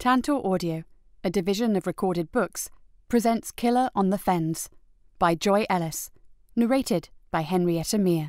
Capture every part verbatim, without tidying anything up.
Tantor Audio, a division of Recorded Books, presents Killer on the Fens by Joy Ellis, narrated by Henrietta Meire.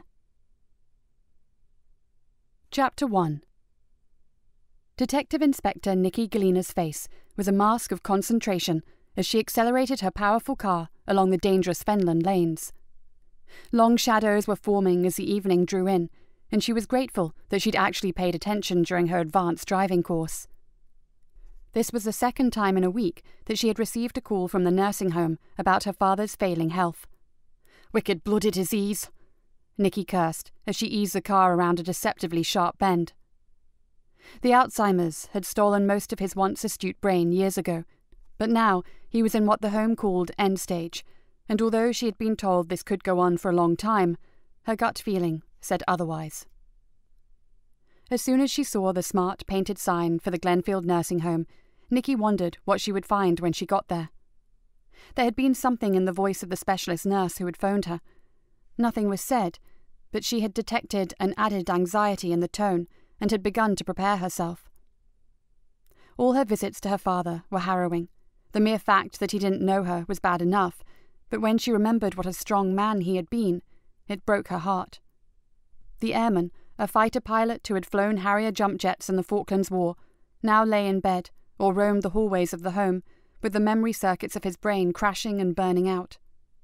Chapter one. Detective Inspector Nikki Galena's face was a mask of concentration as she accelerated her powerful car along the dangerous fenland lanes. Long shadows were forming as the evening drew in, and she was grateful that she'd actually paid attention during her advanced driving course. This was the second time in a week that she had received a call from the nursing home about her father's failing health. "Wicked bloody disease," Nikki cursed as she eased the car around a deceptively sharp bend. The Alzheimer's had stolen most of his once astute brain years ago, but now he was in what the home called end stage, and although she had been told this could go on for a long time, her gut feeling said otherwise. As soon as she saw the smart painted sign for the Glenfield nursing home, Nikki wondered what she would find when she got there. There had been something in the voice of the specialist nurse who had phoned her. Nothing was said, but she had detected an added anxiety in the tone and had begun to prepare herself. All her visits to her father were harrowing. The mere fact that he didn't know her was bad enough, but when she remembered what a strong man he had been, it broke her heart. The airman, a fighter pilot who had flown Harrier jump jets in the Falklands War, now lay in bed or roamed the hallways of the home, with the memory circuits of his brain crashing and burning out.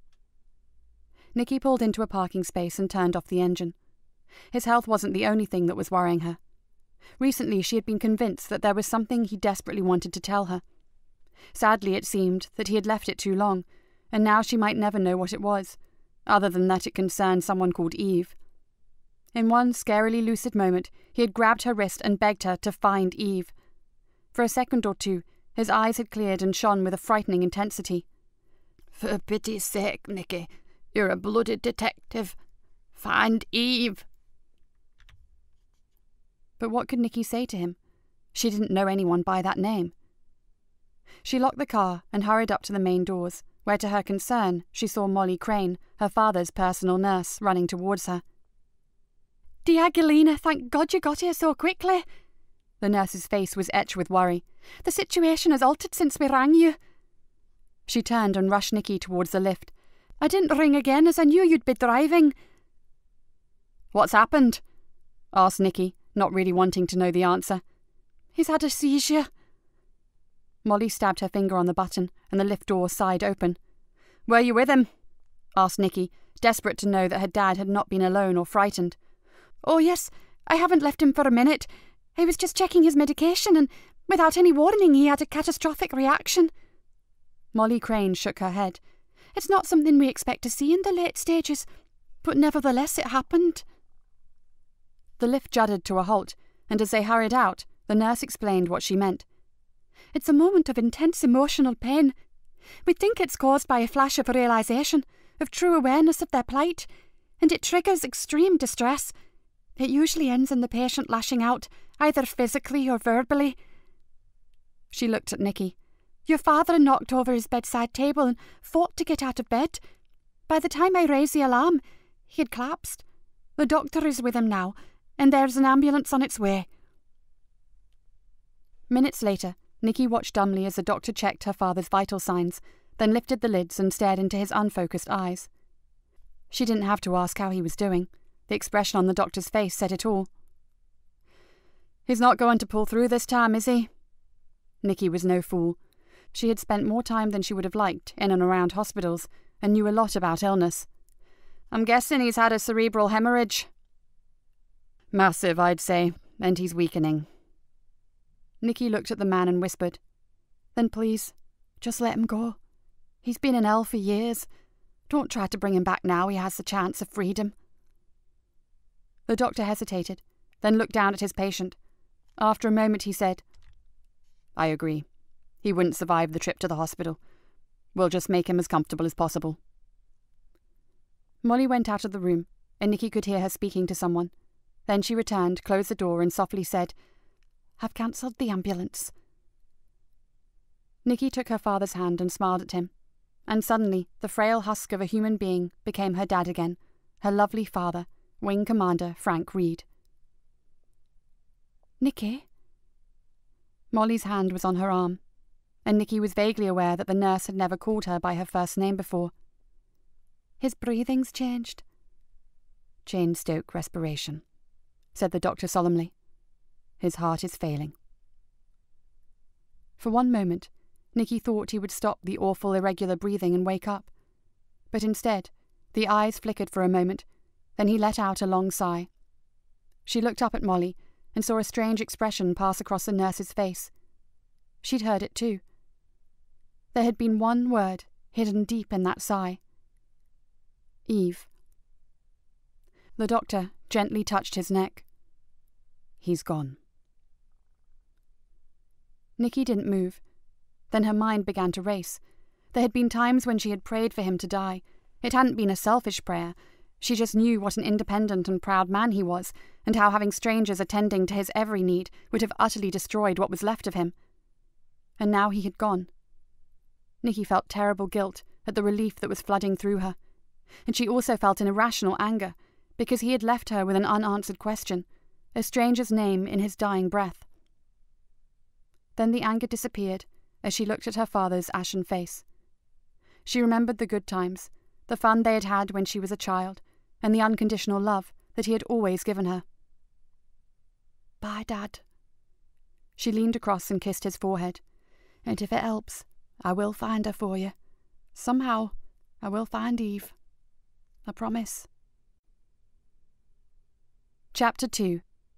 Nikki pulled into a parking space and turned off the engine. His health wasn't the only thing that was worrying her. Recently she had been convinced that there was something he desperately wanted to tell her. Sadly it seemed that he had left it too long, and now she might never know what it was, other than that it concerned someone called Eve. In one scarily lucid moment he had grabbed her wrist and begged her to find Eve. For a second or two his eyes had cleared and shone with a frightening intensity. "For pity's sake, Nikki, you're a blooded detective. Find Eve." But what could Nikki say to him? She didn't know anyone by that name. She locked the car and hurried up to the main doors, where to her concern she saw Molly Crane, her father's personal nurse, running towards her. "Dear Galena, thank God you got here so quickly." The nurse's face was etched with worry. "The situation has altered since we rang you." She turned and rushed Nikki towards the lift. "I didn't ring again as I knew you'd be driving." "What's happened?" asked Nikki, not really wanting to know the answer. "He's had a seizure." Molly stabbed her finger on the button, and the lift door sighed open. "Were you with him?" asked Nikki, desperate to know that her dad had not been alone or frightened. "Oh yes, I haven't left him for a minute. I was just checking his medication, and without any warning he had a catastrophic reaction." Molly Crane shook her head. "It's not something we expect to see in the late stages, but nevertheless it happened." The lift juddered to a halt, and as they hurried out, the nurse explained what she meant. "It's a moment of intense emotional pain. We think it's caused by a flash of realization, of true awareness of their plight, and it triggers extreme distress. It usually ends in the patient lashing out, either physically or verbally." She looked at Nikki. "Your father knocked over his bedside table and fought to get out of bed. By the time I raised the alarm, he had collapsed. The doctor is with him now, and there's an ambulance on its way." Minutes later, Nikki watched dumbly as the doctor checked her father's vital signs, then lifted the lids and stared into his unfocused eyes. She didn't have to ask how he was doing. The expression on the doctor's face said it all. "He's not going to pull through this time, is he?" Nikki was no fool. She had spent more time than she would have liked in and around hospitals, and knew a lot about illness. "I'm guessing he's had a cerebral hemorrhage." "Massive, I'd say, and he's weakening." Nikki looked at the man and whispered, "Then please, just let him go. He's been in hell for years. Don't try to bring him back now he has the chance of freedom." The doctor hesitated, then looked down at his patient. After a moment he said, "I agree. He wouldn't survive the trip to the hospital. We'll just make him as comfortable as possible." Molly went out of the room, and Nikki could hear her speaking to someone. Then she returned, closed the door, and softly said, "I've cancelled the ambulance." Nikki took her father's hand and smiled at him, and suddenly the frail husk of a human being became her dad again, her lovely father, Wing Commander Frank Reed. "Nikki?" Molly's hand was on her arm, and Nikki was vaguely aware that the nurse had never called her by her first name before. "His breathing's changed." "Chain-stoke respiration," said the doctor solemnly. "His heart is failing." For one moment, Nikki thought he would stop the awful irregular breathing and wake up. But instead, the eyes flickered for a moment, then he let out a long sigh. She looked up at Molly and saw a strange expression pass across the nurse's face. She'd heard it too. There had been one word hidden deep in that sigh. Eve. The doctor gently touched his neck. "He's gone." Nikki didn't move. Then her mind began to race. There had been times when she had prayed for him to die. It hadn't been a selfish prayer. She just knew what an independent and proud man he was, and how having strangers attending to his every need would have utterly destroyed what was left of him. And now he had gone. Nikki felt terrible guilt at the relief that was flooding through her, and she also felt an irrational anger, because he had left her with an unanswered question, a stranger's name in his dying breath. Then the anger disappeared as she looked at her father's ashen face. She remembered the good times, the fun they had had when she was a child, and the unconditional love that he had always given her. "Bye, Dad." She leaned across and kissed his forehead. "And if it helps, I will find her for you. Somehow, I will find Eve. I promise." Chapter two.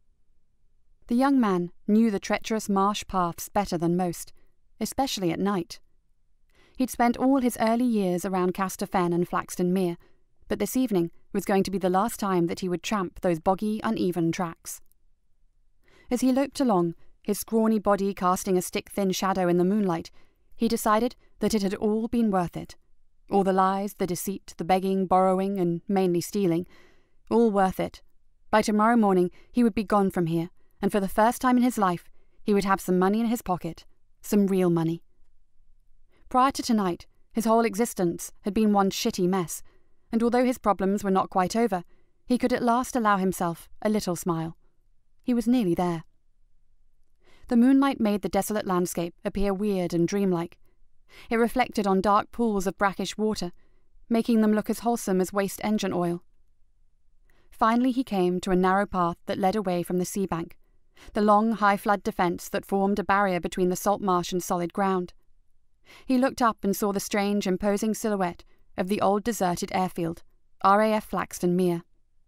The young man knew the treacherous marsh paths better than most, especially at night. He'd spent all his early years around Castor Fen and Flaxton Mere, but this evening was going to be the last time that he would tramp those boggy, uneven tracks. As he loped along, his scrawny body casting a stick-thin shadow in the moonlight, he decided that it had all been worth it. All the lies, the deceit, the begging, borrowing, and mainly stealing, all worth it. By tomorrow morning he would be gone from here, and for the first time in his life he would have some money in his pocket, some real money. Prior to tonight, his whole existence had been one shitty mess, and although his problems were not quite over, he could at last allow himself a little smile. He was nearly there. The moonlight made the desolate landscape appear weird and dreamlike. It reflected on dark pools of brackish water, making them look as wholesome as waste engine oil. Finally he came to a narrow path that led away from the sea bank, the long high-flood defence that formed a barrier between the salt marsh and solid ground. He looked up and saw the strange, imposing silhouette of the old deserted airfield, R A F Flaxton Mere.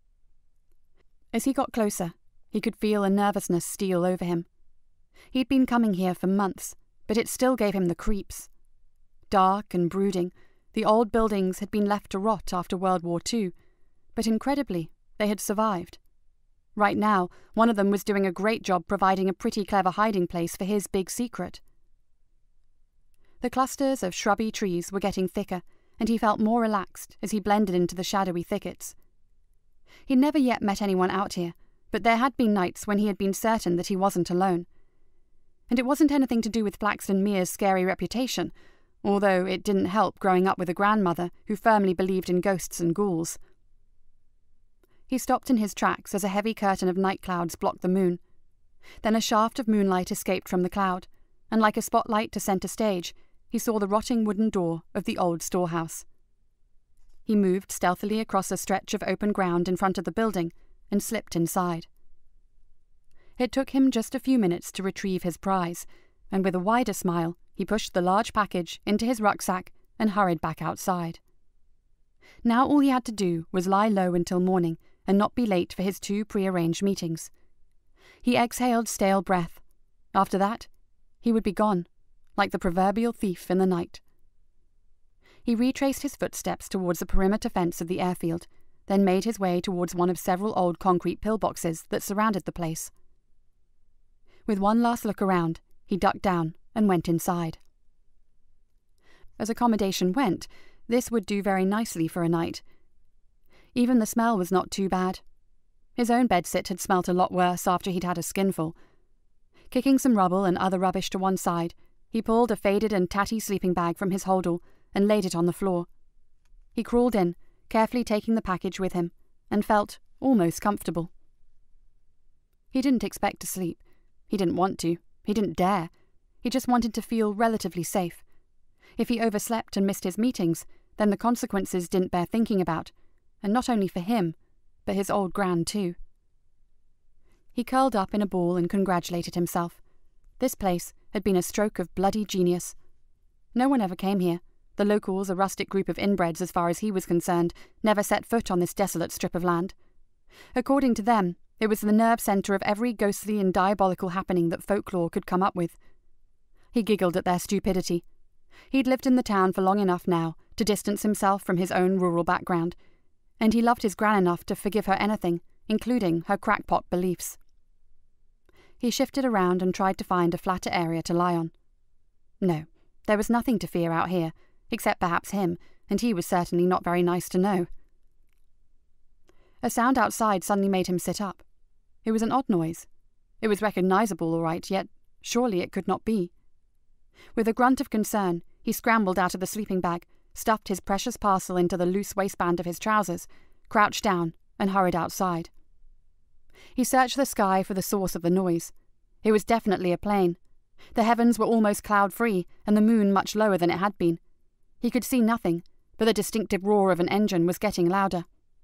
As he got closer, he could feel a nervousness steal over him. He'd been coming here for months, but it still gave him the creeps. Dark and brooding, the old buildings had been left to rot after World War Two, but incredibly, they had survived. Right now, one of them was doing a great job providing a pretty clever hiding place for his big secret. The clusters of shrubby trees were getting thicker, and he felt more relaxed as he blended into the shadowy thickets. He'd never yet met anyone out here, but there had been nights when he had been certain that he wasn't alone. And it wasn't anything to do with Flaxton Mere's scary reputation, although it didn't help growing up with a grandmother who firmly believed in ghosts and ghouls. He stopped in his tracks as a heavy curtain of night clouds blocked the moon. Then a shaft of moonlight escaped from the cloud, and like a spotlight to centre stage, he saw the rotting wooden door of the old storehouse. He moved stealthily across a stretch of open ground in front of the building and slipped inside. It took him just a few minutes to retrieve his prize, and with a wider smile he pushed the large package into his rucksack and hurried back outside. Now all he had to do was lie low until morning and not be late for his two prearranged meetings. He exhaled stale breath. After that, he would be gone, like the proverbial thief in the night. He retraced his footsteps towards the perimeter fence of the airfield, then made his way towards one of several old concrete pillboxes that surrounded the place. With one last look around, he ducked down and went inside. As accommodation went, this would do very nicely for a night. Even the smell was not too bad. His own bedsit had smelt a lot worse after he'd had a skinful. Kicking some rubble and other rubbish to one side, he pulled a faded and tatty sleeping bag from his holdall and laid it on the floor. He crawled in, carefully taking the package with him, and felt almost comfortable. He didn't expect to sleep. He didn't want to. He didn't dare. He just wanted to feel relatively safe. If he overslept and missed his meetings, then the consequences didn't bear thinking about, and not only for him, but his old gran too. He curled up in a ball and congratulated himself. This place had been a stroke of bloody genius. No one ever came here. The locals, a rustic group of inbreds as far as he was concerned, never set foot on this desolate strip of land. According to them, it was the nerve centre of every ghostly and diabolical happening that folklore could come up with. He giggled at their stupidity. He'd lived in the town for long enough now to distance himself from his own rural background, and he loved his gran enough to forgive her anything, including her crackpot beliefs. He shifted around and tried to find a flatter area to lie on. No, there was nothing to fear out here, except perhaps him, and he was certainly not very nice to know. A sound outside suddenly made him sit up. It was an odd noise. It was recognizable, all right, yet surely it could not be. With a grunt of concern, he scrambled out of the sleeping bag, stuffed his precious parcel into the loose waistband of his trousers, crouched down, and hurried outside. He searched the sky for the source of the noise. It was definitely a plane. The heavens were almost cloud-free, and the moon much lower than it had been. He could see nothing, but the distinctive roar of an engine was getting louder.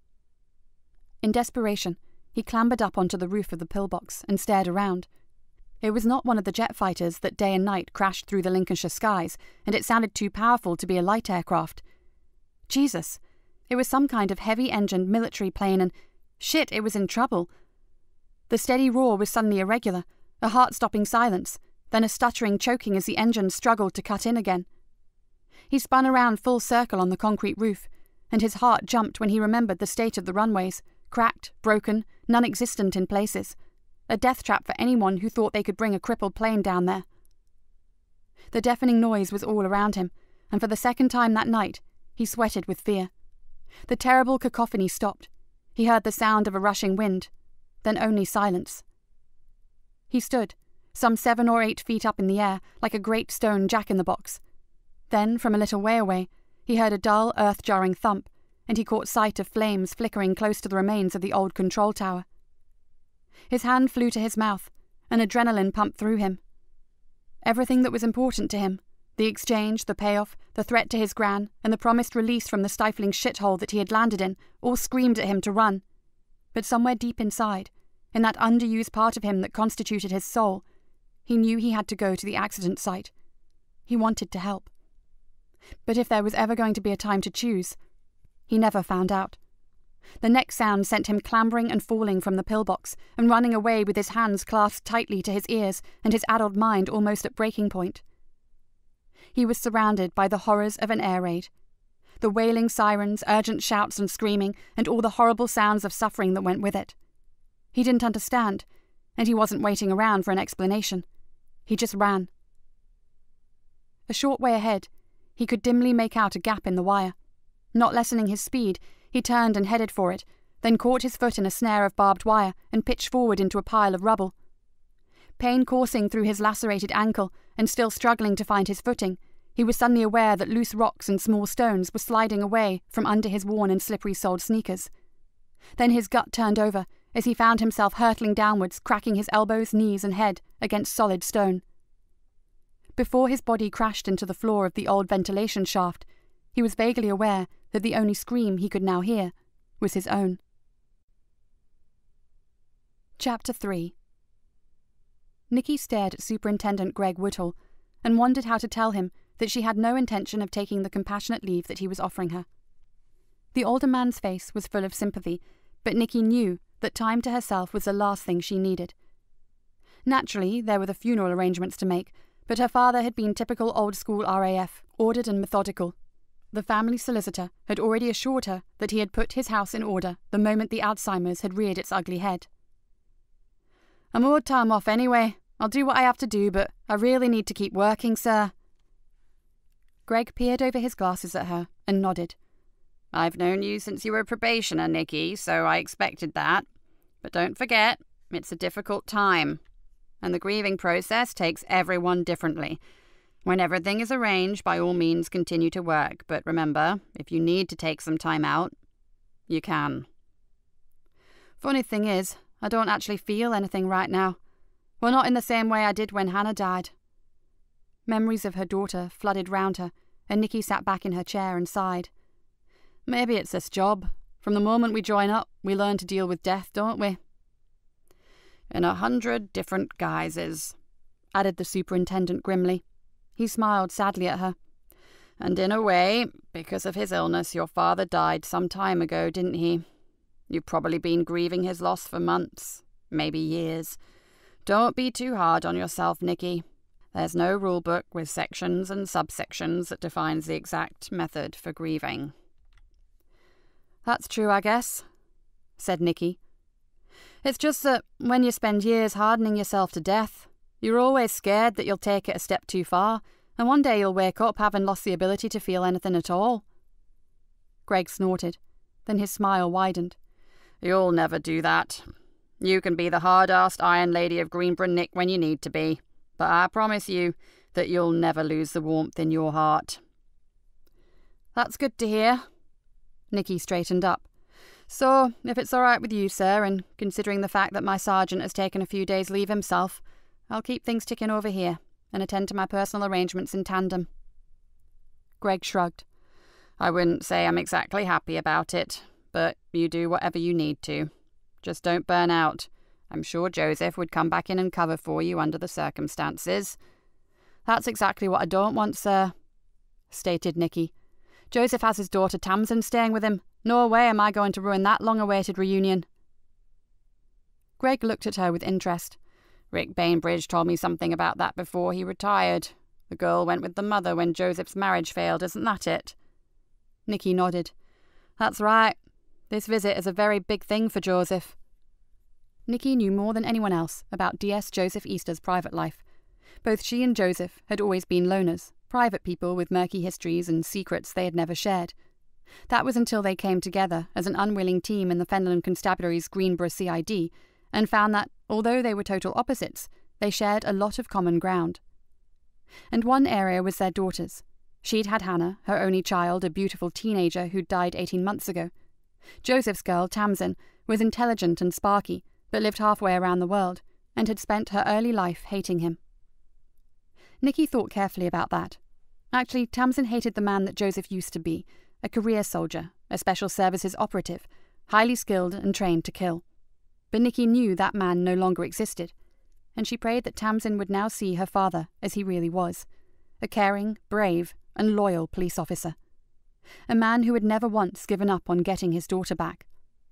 In desperation, he clambered up onto the roof of the pillbox and stared around. It was not one of the jet fighters that day and night crashed through the Lincolnshire skies, and it sounded too powerful to be a light aircraft. Jesus! It was some kind of heavy-engined military plane, and shit, it was in trouble. The steady roar was suddenly irregular, a heart-stopping silence, then a stuttering choking as the engine struggled to cut in again. He spun around full circle on the concrete roof, and his heart jumped when he remembered the state of the runways, cracked, broken, non-existent in places. A death trap for anyone who thought they could bring a crippled plane down there. The deafening noise was all around him, and for the second time that night, he sweated with fear. The terrible cacophony stopped. He heard the sound of a rushing wind, then only silence. He stood, some seven or eight feet up in the air, like a great stone jack-in-the-box. Then, from a little way away, he heard a dull, earth-jarring thump, and he caught sight of flames flickering close to the remains of the old control tower. His hand flew to his mouth, and adrenaline pumped through him. Everything that was important to him, the exchange, the payoff, the threat to his gran, and the promised release from the stifling shithole that he had landed in, all screamed at him to run. But somewhere deep inside, in that underused part of him that constituted his soul, he knew he had to go to the accident site. He wanted to help. But if there was ever going to be a time to choose, he never found out. The next sound sent him clambering and falling from the pillbox, and running away with his hands clasped tightly to his ears and his addled mind almost at breaking point. He was surrounded by the horrors of an air raid. The wailing sirens, urgent shouts and screaming, and all the horrible sounds of suffering that went with it. He didn't understand, and he wasn't waiting around for an explanation. He just ran. A short way ahead, he could dimly make out a gap in the wire. Not lessening his speed, he turned and headed for it, then caught his foot in a snare of barbed wire and pitched forward into a pile of rubble. Pain coursing through his lacerated ankle and still struggling to find his footing, he was suddenly aware that loose rocks and small stones were sliding away from under his worn and slippery-soled sneakers. Then his gut turned over as he found himself hurtling downwards, cracking his elbows, knees and head against solid stone. Before his body crashed into the floor of the old ventilation shaft, he was vaguely aware that the only scream he could now hear was his own. Chapter three. Nikki stared at Superintendent Greg Woodhull and wondered how to tell him that she had no intention of taking the compassionate leave that he was offering her. The older man's face was full of sympathy, but Nikki knew that time to herself was the last thing she needed. Naturally, there were the funeral arrangements to make, but her father had been typical old-school R A F, ordered and methodical. The family solicitor had already assured her that he had put his house in order the moment the Alzheimer's had reared its ugly head. "I'm all time off anyway. I'll do what I have to do, but I really need to keep working, sir." Greg peered over his glasses at her and nodded. "I've known you since you were a probationer, Nikki, so I expected that. But don't forget, it's a difficult time, and the grieving process takes everyone differently. When everything is arranged, by all means continue to work, but remember, if you need to take some time out, you can." "Funny thing is, I don't actually feel anything right now. Well, not in the same way I did when Hannah died." Memories of her daughter flooded round her, and Nikki sat back in her chair and sighed. Maybe it's this job. From the moment we join up, we learn to deal with death, don't we? In a hundred different guises, added the superintendent grimly. He smiled sadly at her. And in a way, because of his illness, your father died some time ago, didn't he? You've probably been grieving his loss for months, maybe years. Don't be too hard on yourself, Nikki. There's no rule book with sections and subsections that defines the exact method for grieving. That's true, I guess, said Nikki. It's just that when you spend years hardening yourself to death, you're always scared that you'll take it a step too far, and one day you'll wake up having lost the ability to feel anything at all. Greg snorted. Then his smile widened. You'll never do that. You can be the hard-arsed Iron Lady of Greenborough Nick when you need to be, but I promise you that you'll never lose the warmth in your heart. That's good to hear. Nikki straightened up. So, if it's all right with you, sir, and considering the fact that my sergeant has taken a few days' leave himself, I'll keep things ticking over here and attend to my personal arrangements in tandem. Greg shrugged. I wouldn't say I'm exactly happy about it, but you do whatever you need to. Just don't burn out. I'm sure Joseph would come back in and cover for you under the circumstances. That's exactly what I don't want, sir, stated Nikki. Joseph has his daughter Tamsin staying with him. No way am I going to ruin that long-awaited reunion. Greg looked at her with interest. Rick Bainbridge told me something about that before he retired. The girl went with the mother when Joseph's marriage failed, isn't that it? Nikki nodded. That's right. This visit is a very big thing for Joseph. Nikki knew more than anyone else about D S Joseph Easter's private life. Both she and Joseph had always been loners, private people with murky histories and secrets they had never shared. That was until they came together as an unwilling team in the Fenland Constabulary's Greenborough C I D and found that, although they were total opposites, they shared a lot of common ground. And one area was their daughters. She'd had Hannah, her only child, a beautiful teenager who'd died eighteen months ago. Joseph's girl, Tamsin, was intelligent and sparky, but lived halfway around the world, and had spent her early life hating him. Nikki thought carefully about that. Actually, Tamsin hated the man that Joseph used to be, a career soldier, a special services operative, highly skilled and trained to kill. But Nikki knew that man no longer existed, and she prayed that Tamsin would now see her father as he really was, a caring, brave, and loyal police officer. A man who had never once given up on getting his daughter back.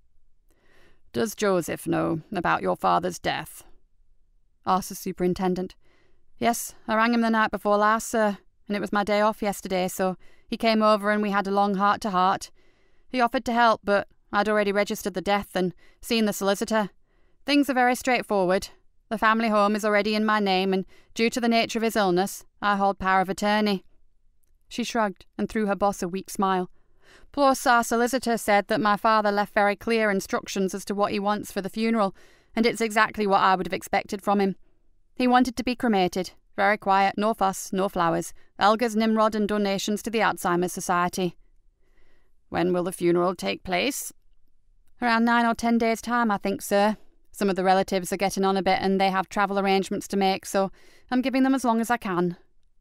Does Joseph know about your father's death? Asked the superintendent. Yes, I rang him the night before last, sir, and it was my day off yesterday, so he came over and we had a long heart-to-heart. He offered to help, but I'd already registered the death and seen the solicitor. Things are very straightforward. The family home is already in my name, and due to the nature of his illness, I hold power of attorney. She shrugged and threw her boss a weak smile. Plus, our solicitor said that my father left very clear instructions as to what he wants for the funeral, and it's exactly what I would have expected from him. He wanted to be cremated. Very quiet, no fuss, no flowers. Elga's Nimrod and donations to the Alzheimer's Society. When will the funeral take place? Around nine or ten days' time, I think, sir. Some of the relatives are getting on a bit and they have travel arrangements to make, so I'm giving them as long as I can.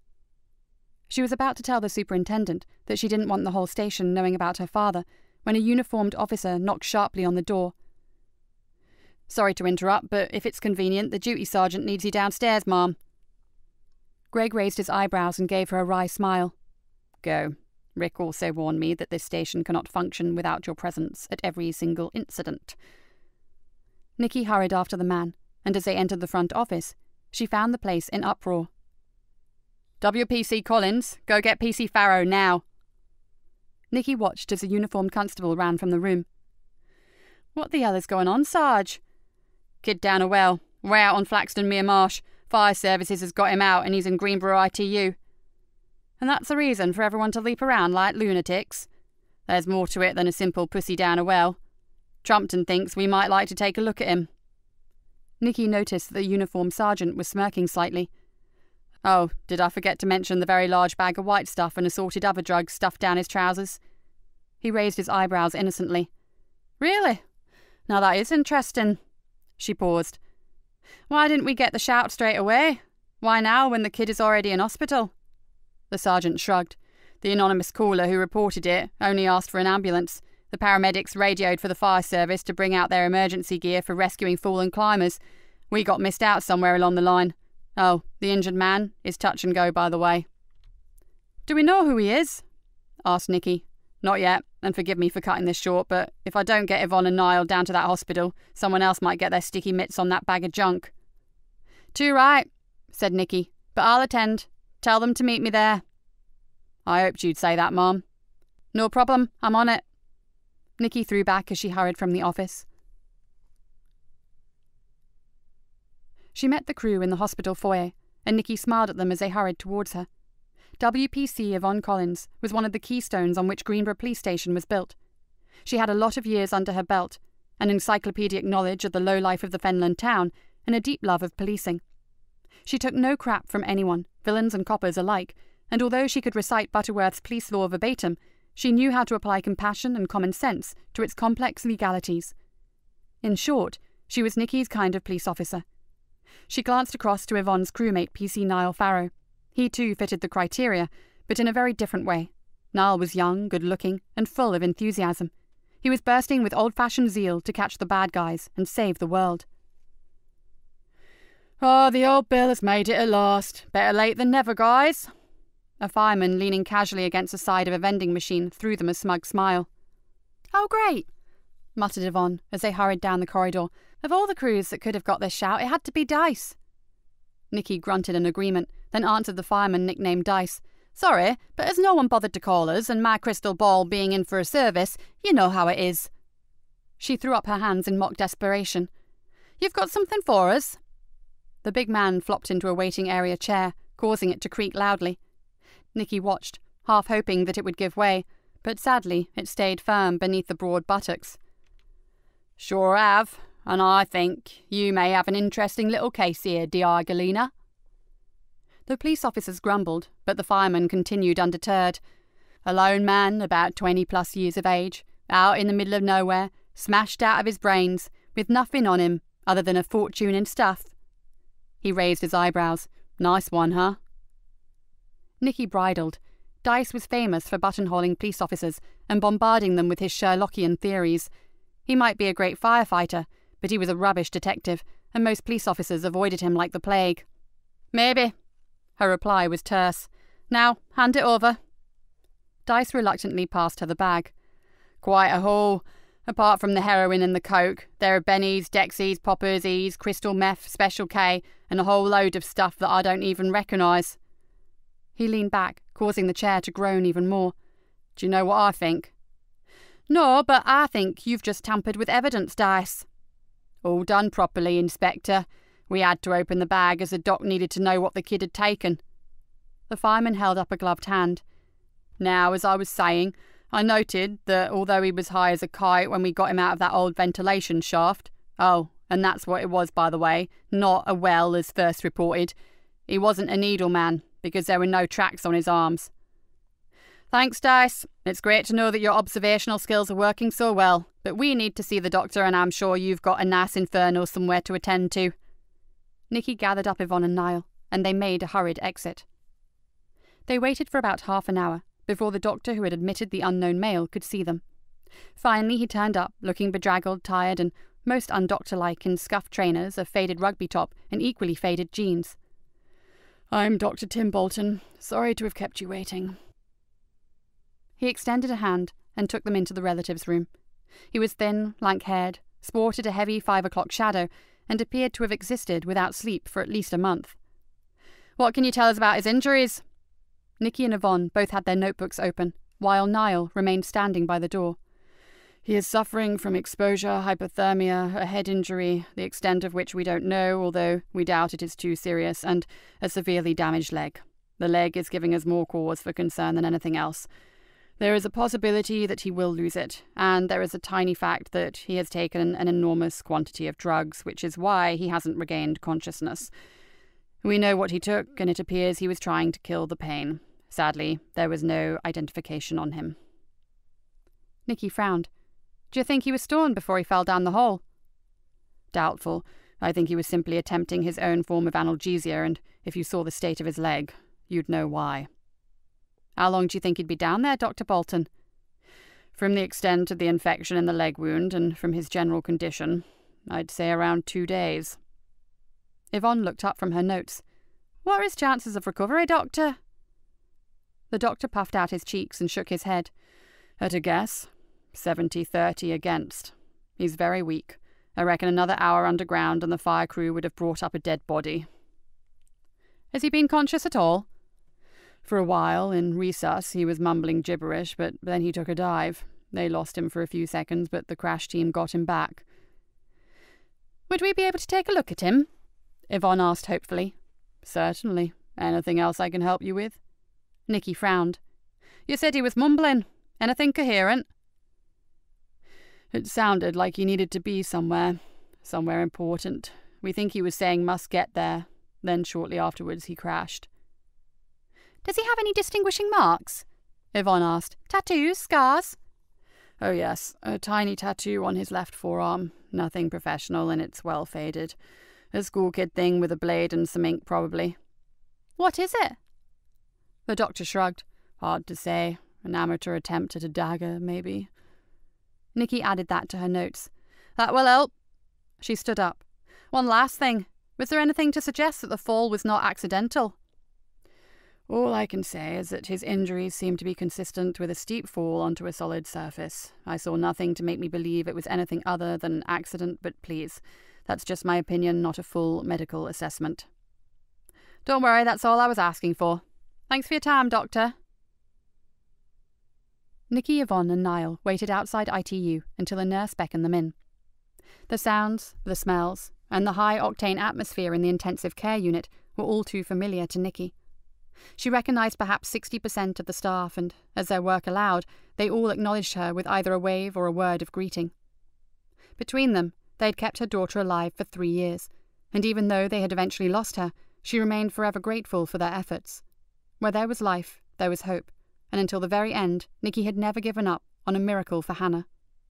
She was about to tell the superintendent that she didn't want the whole station knowing about her father, when a uniformed officer knocked sharply on the door. Sorry to interrupt, but if it's convenient, the duty sergeant needs you downstairs, ma'am. Greg raised his eyebrows and gave her a wry smile. Go. Rick also warned me that this station cannot function without your presence at every single incident. Nikki hurried after the man, and as they entered the front office, she found the place in uproar. W P C Collins, go get P C Farrow now. Nikki watched as a uniformed constable ran from the room. What the hell is going on, Sarge? Kid down a well. Way out on Flaxton Mere Marsh. Fire services has got him out and he's in Greenborough I T U. And that's the reason for everyone to leap around like lunatics. There's more to it than a simple pussy down a well. Trumpton thinks we might like to take a look at him. Nikki noticed that the uniformed sergeant was smirking slightly. Oh, did I forget to mention the very large bag of white stuff and assorted other drugs stuffed down his trousers? He raised his eyebrows innocently. Really? Now that is interesting. She paused. Why didn't we get the shout straight away? Why now, when the kid is already in hospital? The sergeant shrugged. The anonymous caller who reported it only asked for an ambulance. The paramedics radioed for the fire service to bring out their emergency gear for rescuing fallen climbers. We got missed out somewhere along the line. Oh, the injured man is touch and go, by the way. Do we know who he is? Asked Nikki. Not yet, and forgive me for cutting this short, but if I don't get Yvonne and Niall down to that hospital, someone else might get their sticky mitts on that bag of junk. Too right, said Nikki, but I'll attend. Tell them to meet me there. I hoped you'd say that, Mom. No problem, I'm on it. Nikki threw back as she hurried from the office. She met the crew in the hospital foyer, and Nikki smiled at them as they hurried towards her. W P C Yvonne Collins was one of the keystones on which Greenborough Police Station was built. She had a lot of years under her belt, an encyclopedic knowledge of the low life of the Fenland town, and a deep love of policing. She took no crap from anyone, villains and coppers alike, and although she could recite Butterworth's police law verbatim, she knew how to apply compassion and common sense to its complex legalities. In short, she was Nikki's kind of police officer. She glanced across to Yvonne's crewmate P C Niall Farrow. He too fitted the criteria, but in a very different way. Niall was young, good-looking, and full of enthusiasm. He was bursting with old-fashioned zeal to catch the bad guys and save the world. Oh, the old Bill has made it at last. Better late than never, guys. A fireman leaning casually against the side of a vending machine threw them a smug smile. Oh, great, muttered Yvonne as they hurried down the corridor. Of all the crews that could have got this shout, it had to be Dice. Nikki grunted in agreement, then answered the fireman nicknamed Dice. Sorry, but as no one bothered to call us, and my crystal ball being in for a service, you know how it is. She threw up her hands in mock desperation. You've got something for us? The big man flopped into a waiting area chair, causing it to creak loudly. Nikki watched, half hoping that it would give way, but sadly it stayed firm beneath the broad buttocks. Sure have, and I think you may have an interesting little case here, dear Galena. The police officers grumbled, but the fireman continued undeterred. A lone man, about twenty-plus years of age, out in the middle of nowhere, smashed out of his brains, with nothing on him other than a fortune in stuff. He raised his eyebrows. Nice one, huh? Nikki bridled. Dice was famous for buttonholing police officers and bombarding them with his Sherlockian theories. He might be a great firefighter, but he was a rubbish detective, and most police officers avoided him like the plague. Maybe. Her reply was terse. Now, hand it over. Dice reluctantly passed her the bag. Quite a haul. Apart from the heroin and the coke, there are bennies, dexies, poppers, E's, crystal meth, special K, and a whole load of stuff that I don't even recognise. He leaned back, causing the chair to groan even more. Do you know what I think? No, but I think you've just tampered with evidence, Dice. All done properly, Inspector. We had to open the bag as the doc needed to know what the kid had taken. The fireman held up a gloved hand. Now, as I was saying, I noted that although he was high as a kite when we got him out of that old ventilation shaft— oh, and that's what it was, by the way, not a well as first reported— he wasn't a needle man, because there were no tracks on his arms. Thanks, Dice. It's great to know that your observational skills are working so well, but we need to see the doctor, and I'm sure you've got a nice inferno somewhere to attend to. Nikki gathered up Yvonne and Niall, and they made a hurried exit. They waited for about half an hour before the doctor who had admitted the unknown male could see them. Finally he turned up, looking bedraggled, tired, and most undoctor-like in scuffed trainers, a faded rugby top, and equally faded jeans. I'm Doctor Tim Bolton. Sorry to have kept you waiting. He extended a hand and took them into the relatives' room. He was thin, lank-haired, sported a heavy five-o'clock shadow, and appeared to have existed without sleep for at least a month. What can you tell us about his injuries? Nikki and Yvonne both had their notebooks open, while Niall remained standing by the door. He is suffering from exposure, hypothermia, a head injury, the extent of which we don't know, although we doubt it is too serious, and a severely damaged leg. The leg is giving us more cause for concern than anything else. There is a possibility that he will lose it, and there is a tiny fact that he has taken an enormous quantity of drugs, which is why he hasn't regained consciousness. We know what he took, and it appears he was trying to kill the pain. Sadly, there was no identification on him. Nikki frowned. Do you think he was stoned before he fell down the hole? Doubtful. I think he was simply attempting his own form of analgesia, and if you saw the state of his leg, you'd know why." "How long do you think he'd be down there, Doctor Bolton?" "From the extent of the infection in the leg wound, and from his general condition, I'd say around two days." Yvonne looked up from her notes. "What are his chances of recovery, Doctor?" The doctor puffed out his cheeks and shook his head. "At a guess, seventy thirty against. He's very weak. I reckon another hour underground and the fire crew would have brought up a dead body." "Has he been conscious at all?" "For a while, in resus, he was mumbling gibberish, but then he took a dive. They lost him for a few seconds, but the crash team got him back." "Would we be able to take a look at him?" Yvonne asked hopefully. "Certainly. Anything else I can help you with?" Nikki frowned. "You said he was mumbling. Anything coherent?" "It sounded like he needed to be somewhere. Somewhere important. We think he was saying must get there. Then shortly afterwards he crashed." "Does he have any distinguishing marks?" Yvonne asked. "Tattoos? Scars?" "Oh yes, a tiny tattoo on his left forearm. Nothing professional, and it's well faded. A school kid thing with a blade and some ink, probably." "What is it?" The doctor shrugged. "Hard to say. An amateur attempt at a dagger, maybe." Nikki added that to her notes. "That will help." She stood up. "One last thing. Was there anything to suggest that the fall was not accidental?" "All I can say is that his injuries seem to be consistent with a steep fall onto a solid surface. I saw nothing to make me believe it was anything other than an accident, but please, that's just my opinion, not a full medical assessment." "Don't worry, that's all I was asking for. Thanks for your time, Doctor." Nikki, Yvonne and Niall waited outside I T U until a nurse beckoned them in. The sounds, the smells, and the high-octane atmosphere in the intensive care unit were all too familiar to Nikki. She recognised perhaps sixty percent of the staff, and, as their work allowed, they all acknowledged her with either a wave or a word of greeting. Between them, they had kept her daughter alive for three years, and even though they had eventually lost her, she remained forever grateful for their efforts. Where there was life, there was hope, and until the very end, Nikki had never given up on a miracle for Hannah.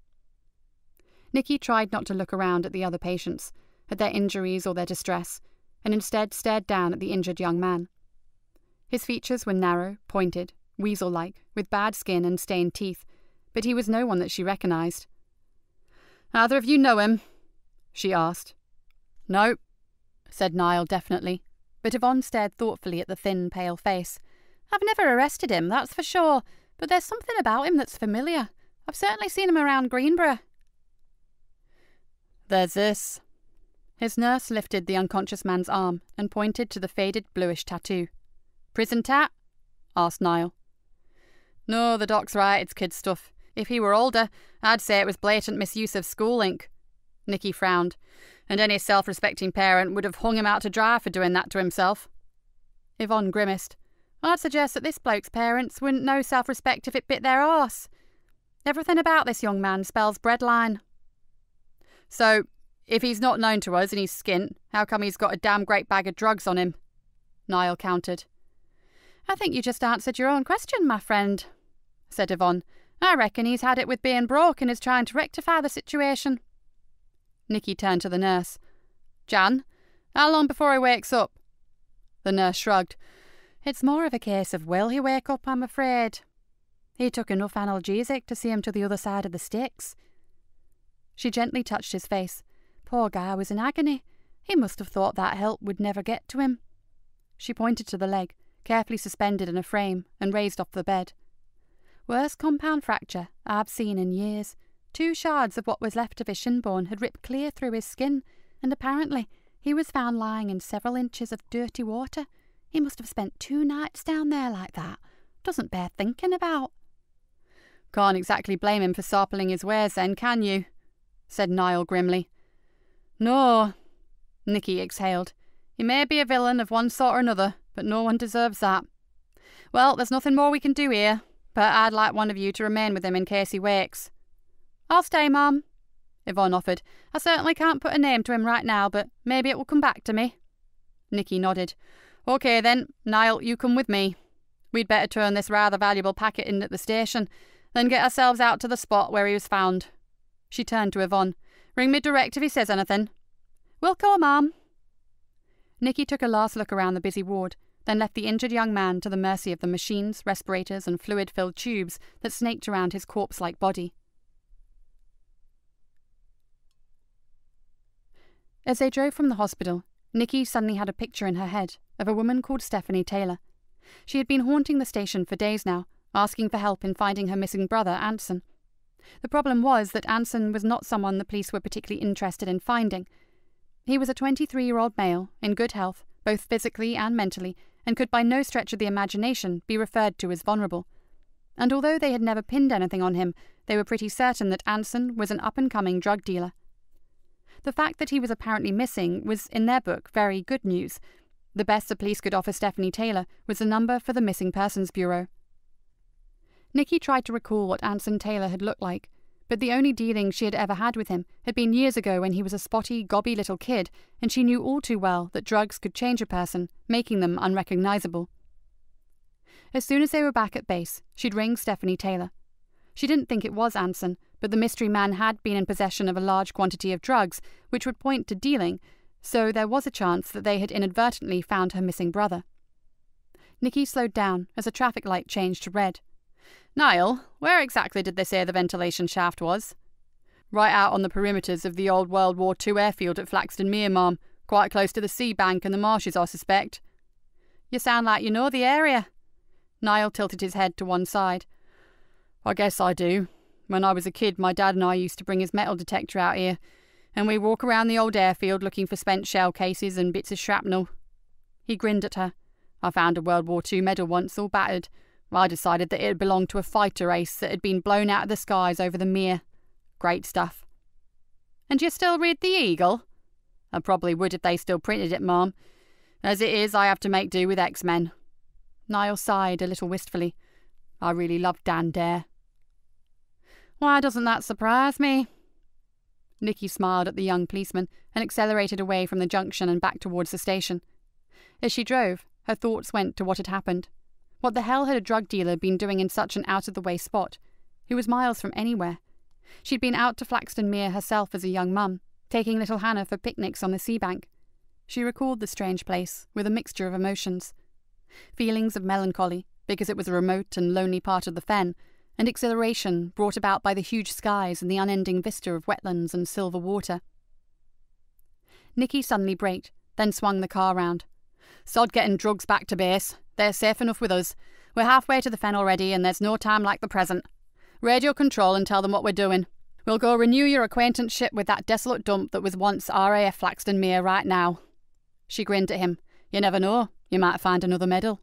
Nikki tried not to look around at the other patients, at their injuries or their distress, and instead stared down at the injured young man. His features were narrow, pointed, weasel-like, with bad skin and stained teeth, but he was no one that she recognised. "Either of you know him?" she asked. "No," said Niall definitely, but Yvonne stared thoughtfully at the thin, pale face. "I've never arrested him, that's for sure, but there's something about him that's familiar. I've certainly seen him around Greenborough." "There's this." His nurse lifted the unconscious man's arm and pointed to the faded bluish tattoo. "Prison tat?" asked Niall. "No, the doc's right, it's kid stuff. If he were older, I'd say it was blatant misuse of school ink." Nikki frowned, and any self-respecting parent would have hung him out to dry for doing that to himself. Yvonne grimaced. "I'd suggest that this bloke's parents wouldn't know self-respect if it bit their arse. Everything about this young man spells breadline." "So, if he's not known to us and he's skint, how come he's got a damn great bag of drugs on him?" Niall countered. "I think you just answered your own question, my friend," said Yvonne. "I reckon he's had it with being broke and is trying to rectify the situation." Nikki turned to the nurse. "Jan, how long before he wakes up?" The nurse shrugged. "It's more of a case of will he wake up, I'm afraid. He took enough analgesic to see him to the other side of the sticks." She gently touched his face. Poor guy was in agony. He must have thought that help would never get to him. She pointed to the leg, carefully suspended in a frame, and raised off the bed. "Worst compound fracture I've seen in years. Two shards of what was left of his shin bone had ripped clear through his skin, and apparently he was found lying in several inches of dirty water. He must have spent two nights down there like that. Doesn't bear thinking about." "Can't exactly blame him for sarpling his wares then, can you?" said Niall grimly. "No," Nikki exhaled. "He may be a villain of one sort or another, but no one deserves that. Well, there's nothing more we can do here, but I'd like one of you to remain with him in case he wakes." "I'll stay, Mum," Yvonne offered. "I certainly can't put a name to him right now, but maybe it will come back to me." Nikki nodded. "OK then, Niall, you come with me. We'd better turn this rather valuable packet in at the station, then get ourselves out to the spot where he was found." She turned to Yvonne. "Ring me direct if he says anything." We'll go, Ma'am. Nikki took a last look around the busy ward, then left the injured young man to the mercy of the machines, respirators, and fluid-filled tubes that snaked around his corpse-like body. As they drove from the hospital, Nikki suddenly had a picture in her head of a woman called Stephanie Taylor. She had been haunting the station for days now, asking for help in finding her missing brother, Anson. The problem was that Anson was not someone the police were particularly interested in finding. He was a twenty-three-year-old male, in good health, both physically and mentally, and could by no stretch of the imagination be referred to as vulnerable. And although they had never pinned anything on him, they were pretty certain that Anson was an up-and-coming drug dealer. The fact that he was apparently missing was, in their book, very good news. The best the police could offer Stephanie Taylor was the number for the Missing Persons Bureau. Nikki tried to recall what Anson Taylor had looked like, but the only dealings she had ever had with him had been years ago when he was a spotty, gobby little kid, and she knew all too well that drugs could change a person, making them unrecognizable. As soon as they were back at base, she'd ring Stephanie Taylor. She didn't think it was Anson, but the mystery man had been in possession of a large quantity of drugs, which would point to dealing, so there was a chance that they had inadvertently found her missing brother. Nikki slowed down as a traffic light changed to red. "Niall, where exactly did they say the ventilation shaft was?" "Right out on the perimeters of the old World War Two airfield at Flaxton Mere, Ma'am. Quite close to the sea bank and the marshes, I suspect." "You sound like you know the area." Niall tilted his head to one side. "I guess I do. When I was a kid, my dad and I used to bring his metal detector out here, and we walk around the old airfield looking for spent shell cases and bits of shrapnel." He grinned at her. "I found a World War Two medal once, all battered. I decided that it had belonged to a fighter race that had been blown out of the skies over the mere. Great stuff." "And you still read the Eagle?" "I probably would if they still printed it, Ma'am. As it is, I have to make do with X-Men." Niall sighed a little wistfully. "I really loved Dan Dare." "Why doesn't that surprise me?" Nikki smiled at the young policeman and accelerated away from the junction and back towards the station. As she drove, her thoughts went to what had happened. What the hell had a drug dealer been doing in such an out-of-the-way spot? He was miles from anywhere. She'd been out to Flaxton Mere herself as a young mum, taking little Hannah for picnics on the sea bank. She recalled the strange place with a mixture of emotions. Feelings of melancholy, because it was a remote and lonely part of the fen, and exhilaration brought about by the huge skies and the unending vista of wetlands and silver water. Nikki suddenly braked, then swung the car round. "Sod getting drugs back to base. They're safe enough with us. We're halfway to the fen already, and there's no time like the present. Radio control and tell them what we're doing. We'll go renew your acquaintanceship with that desolate dump that was once R A F Flaxton Mere right now." She grinned at him. "You never know. You might find another medal."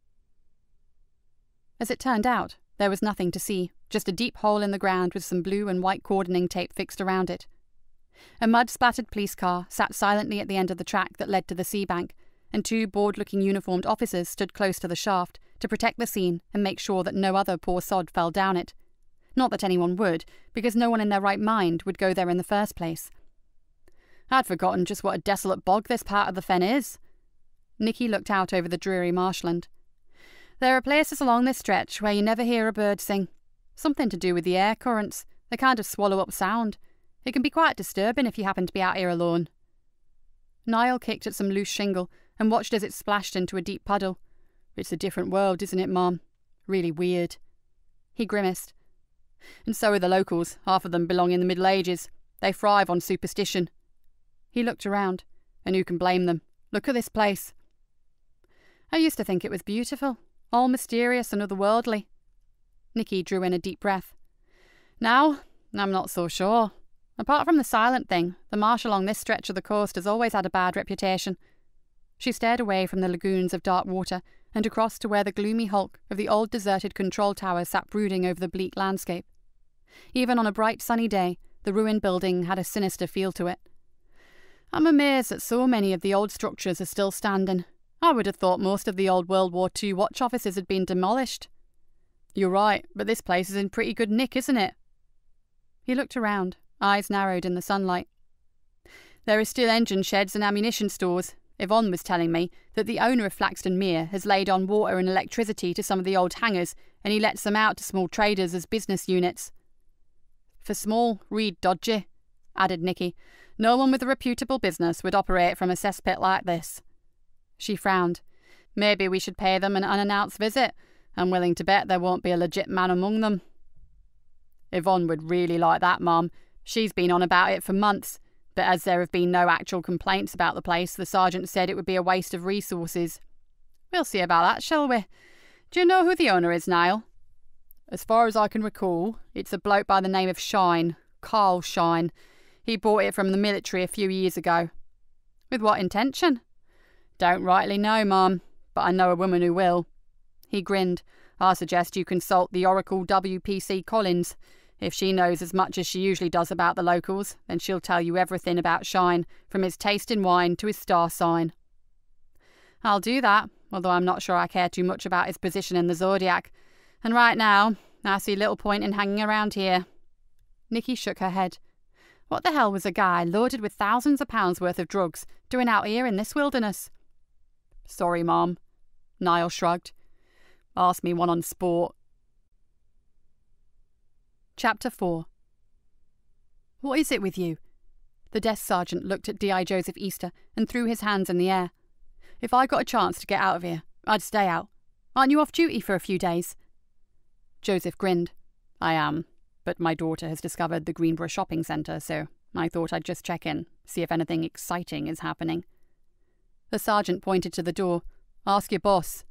As it turned out, there was nothing to see, just a deep hole in the ground with some blue and white cordoning tape fixed around it. A mud-splattered police car sat silently at the end of the track that led to the sea bank, and two bored-looking uniformed officers stood close to the shaft to protect the scene and make sure that no other poor sod fell down it. Not that anyone would, because no one in their right mind would go there in the first place. "I'd forgotten just what a desolate bog this part of the fen is." Nikki looked out over the dreary marshland. "There are places along this stretch where you never hear a bird sing. Something to do with the air currents. They kind of swallow up sound. It can be quite disturbing if you happen to be out here alone." Niall kicked at some loose shingle and watched as it splashed into a deep puddle. "It's a different world, isn't it, Mom? Really weird." He grimaced. "And so are the locals. Half of them belong in the Middle Ages. They thrive on superstition." He looked around. "And who can blame them? Look at this place." "I used to think it was beautiful, all mysterious and otherworldly." Nikki drew in a deep breath. "Now, I'm not so sure. Apart from the silent thing, the marsh along this stretch of the coast has always had a bad reputation." She stared away from the lagoons of dark water and across to where the gloomy hulk of the old deserted control tower sat brooding over the bleak landscape. Even on a bright sunny day, the ruined building had a sinister feel to it. "I'm amazed that so many of the old structures are still standing. I would have thought most of the old World War Two watch offices had been demolished." "You're right, but this place is in pretty good nick, isn't it?" He looked around, eyes narrowed in the sunlight. "There are still engine sheds and ammunition stores. Yvonne was telling me that the owner of Flaxton Mere has laid on water and electricity to some of the old hangars, and he lets them out to small traders as business units." "For small, read dodgy," added Nikki. No one with a reputable business would operate from a cesspit like this. She frowned. Maybe we should pay them an unannounced visit. I'm willing to bet there won't be a legit man among them. Yvonne would really like that, Mum. She's been on about it for months. But as there have been no actual complaints about the place, the sergeant said it would be a waste of resources. We'll see about that, shall we? Do you know who the owner is, Niall? As far as I can recall, it's a bloke by the name of Shine, Carl Shine. He bought it from the military a few years ago. With what intention? Don't rightly know, Mum, but I know a woman who will. He grinned. I suggest you consult the Oracle W P C Collins. If she knows as much as she usually does about the locals, then she'll tell you everything about Shine, from his taste in wine to his star sign. I'll do that, although I'm not sure I care too much about his position in the zodiac. And right now, I see little point in hanging around here. Nikki shook her head. What the hell was a guy loaded with thousands of pounds worth of drugs doing out here in this wilderness? Sorry, Mom. Niall shrugged. Ask me one on sport. Chapter four. What is it with you? The desk sergeant looked at D I Joseph Easter and threw his hands in the air. If I got a chance to get out of here, I'd stay out. Aren't you off duty for a few days? Joseph grinned. I am, but my daughter has discovered the Greenborough shopping centre, so I thought I'd just check in, see if anything exciting is happening. The sergeant pointed to the door. Ask your boss.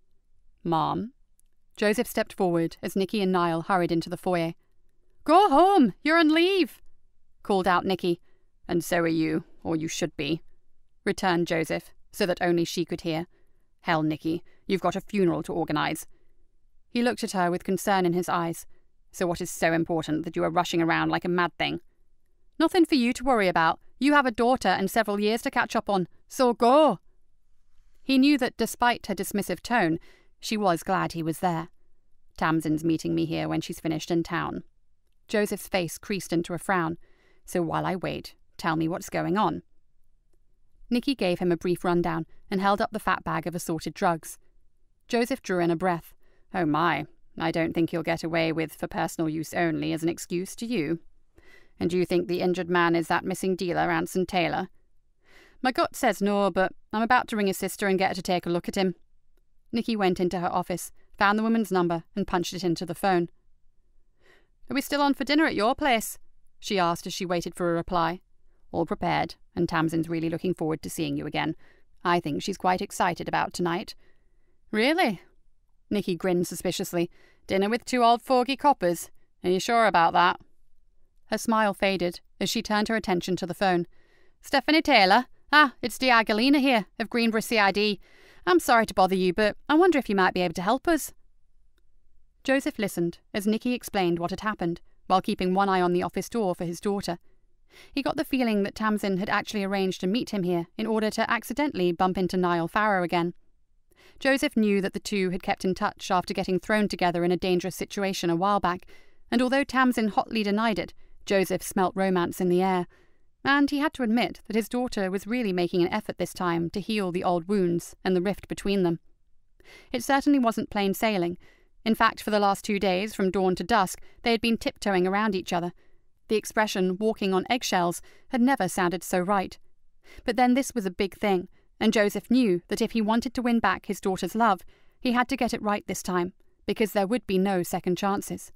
Mom? Joseph stepped forward as Nikki and Niall hurried into the foyer. Go home! You're on leave! Called out Nikki. And so are you, or you should be, returned Joseph, so that only she could hear. Hell, Nikki, you've got a funeral to organise. He looked at her with concern in his eyes. So what is so important that you are rushing around like a mad thing? Nothing for you to worry about. You have a daughter and several years to catch up on, so go! He knew that despite her dismissive tone, she was glad he was there. Tamsin's meeting me here when she's finished in town. Joseph's face creased into a frown. So while I wait, tell me what's going on. Nikki gave him a brief rundown and held up the fat bag of assorted drugs. Joseph drew in a breath. Oh my, I don't think you'll get away with for personal use only as an excuse, do you? And do you think the injured man is that missing dealer, Anson Taylor? My gut says no, but I'm about to ring his sister and get her to take a look at him. Nikki went into her office, found the woman's number, and punched it into the phone. Are we still on for dinner at your place? She asked as she waited for a reply. All prepared, and Tamsin's really looking forward to seeing you again. I think she's quite excited about tonight. Really? Nikki grinned suspiciously. Dinner with two old fogey coppers. Are you sure about that? Her smile faded as she turned her attention to the phone. Stephanie Taylor? Ah, it's D I Galena here, of Greenborough C I D. I'm sorry to bother you, but I wonder if you might be able to help us. Joseph listened as Nikki explained what had happened, while keeping one eye on the office door for his daughter. He got the feeling that Tamsin had actually arranged to meet him here in order to accidentally bump into Niall Farrow again. Joseph knew that the two had kept in touch after getting thrown together in a dangerous situation a while back, and although Tamsin hotly denied it, Joseph smelt romance in the air. And he had to admit that his daughter was really making an effort this time to heal the old wounds and the rift between them. It certainly wasn't plain sailing. In fact, for the last two days, from dawn to dusk, they had been tiptoeing around each other. The expression walking on eggshells had never sounded so right. But then this was a big thing, and Joseph knew that if he wanted to win back his daughter's love, he had to get it right this time, because there would be no second chances.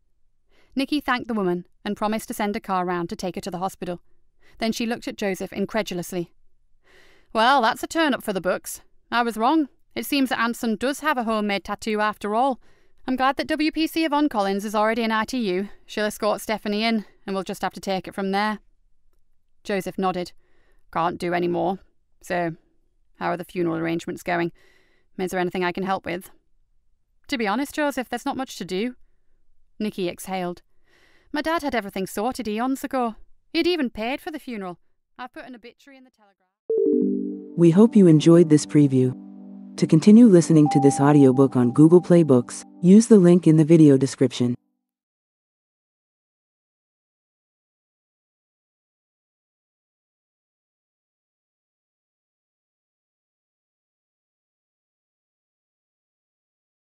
Nikki thanked the woman and promised to send a car round to take her to the hospital. Then she looked at Joseph incredulously. Well, that's a turn-up for the books. I was wrong. It seems that Anson does have a homemade tattoo after all. I'm glad that W P C Yvonne Collins is already in I T U. She'll escort Stephanie in, and we'll just have to take it from there. Joseph nodded. Can't do any more. So, how are the funeral arrangements going? Is there anything I can help with? To be honest, Joseph, there's not much to do. Nikki exhaled. My dad had everything sorted eons ago. He'd even paid for the funeral. I've put an obituary in the Telegraph. We hope you enjoyed this preview. To continue listening to this audiobook on Google Play Books, use the link in the video description.